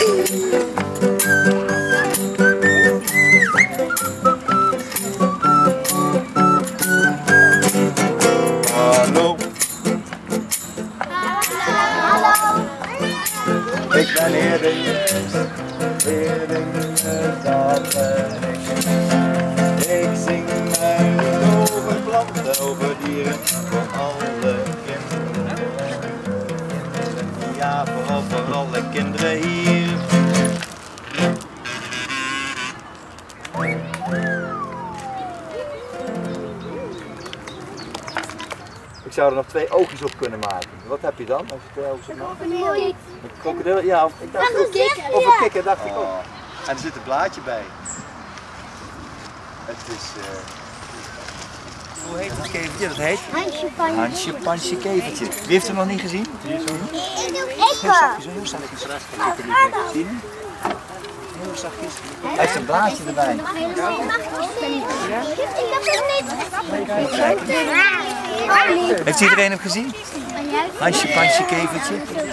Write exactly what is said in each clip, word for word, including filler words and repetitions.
Hallo. Hallo. Ik ben Heer de Jezus, Heer de Jezus, dat ben ik. Ik zing mijn lied over planten, over dieren, voor alle kinderen. Ja, vooral voor alle kinderen hier. Ik zou er nog twee oogjes op kunnen maken. Wat heb je dan als je twee oogjes op maakt? Een Krokodil, ja, of, ik dacht ook, of een kikker, dacht ik ook. En er zit een blaadje bij. Het is, uh... hoe heet het kevertje? Dat heet? Hansje Pansje. Hansje Pansje kevertje. Wie heeft hem nog niet gezien? Ik. Heel zachtjes, heel zachtjes. Zien? Heel zachtjes. Hij heeft een blaadje erbij. Ik heb het niet. Heeft iedereen hem gezien? Hansje Pansje kevertje.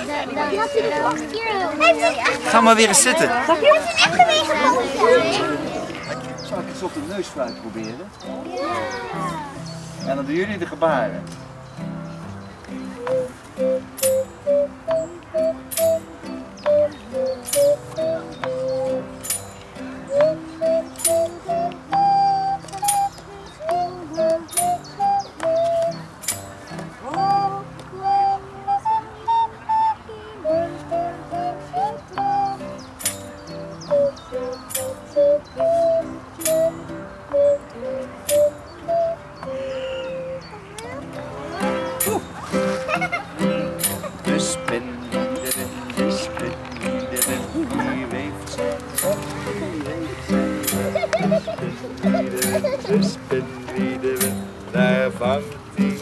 Ga maar weer eens zitten. Zal Zal ik eens op de neusfluit proberen? En dan doen jullie de gebaren. De spin die erin, de spin die erin, die weeft op, die heeft zij. De spin die erin, daar vangt hij.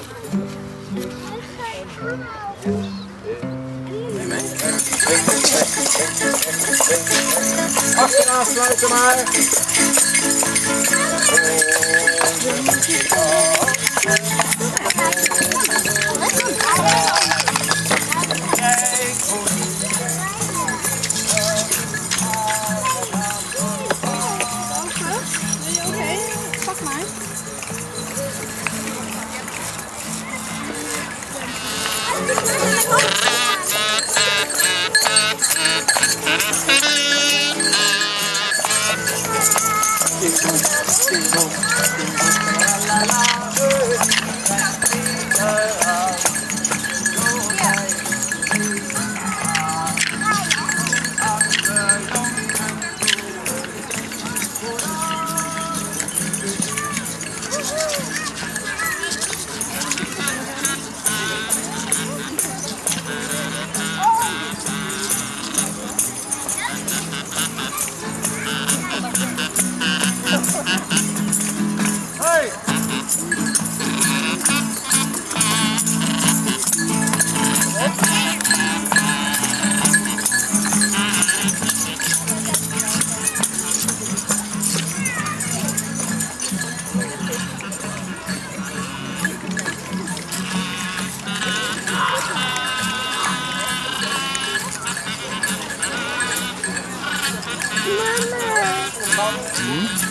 Achteraan sluiten maar. Mama.